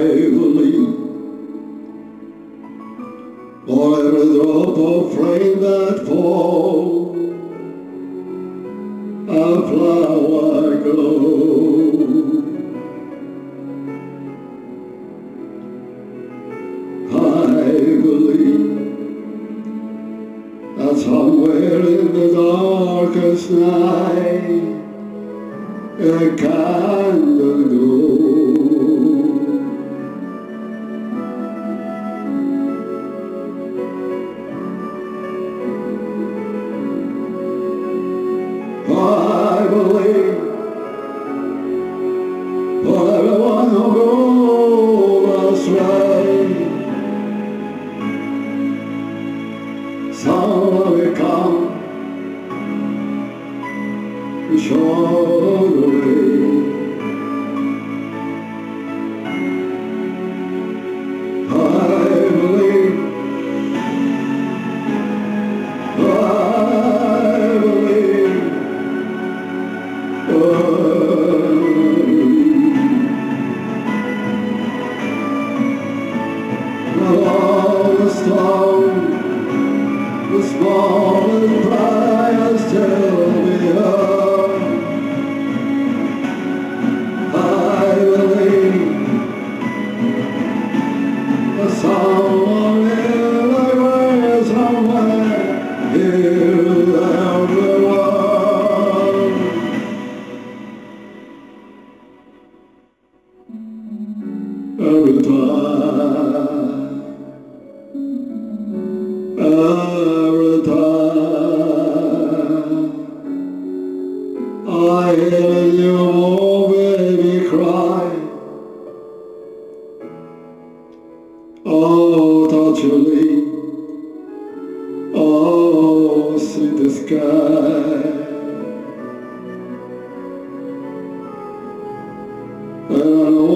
believe for every drop of rain that falls, a flower grows. I believe that somewhere in the darkest night a candle glows. I believe for everyone who goes astray, someone will come to show the way. I believe all the stone, the smallest prize till we are. I believe that someone in the way, somewhere hears everyone. Every time, every time I hear you, oh baby, cry, oh touch your leaf, oh see the sky, and I know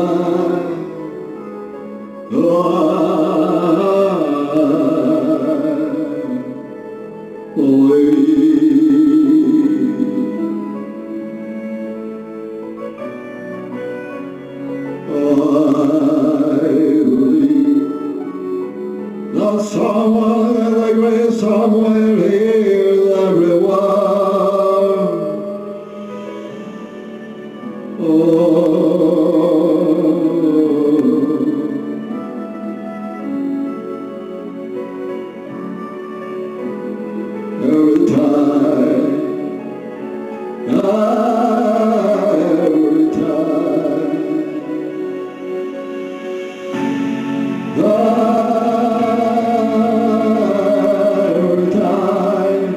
that someone in the grave somewhere hears everyone. Every time, every time, every time,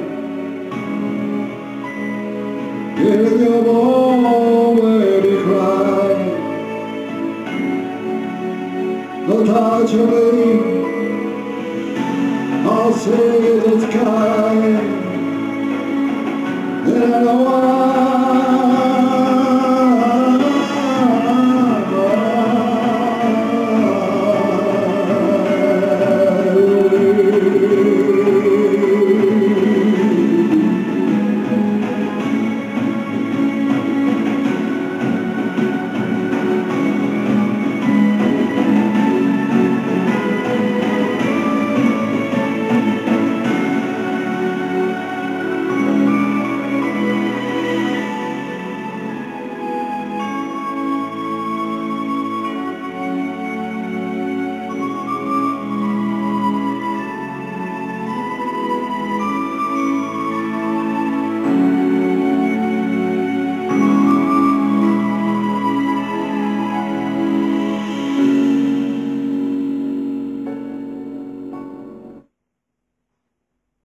hearing your old baby cry, the touch of me, I'll sing.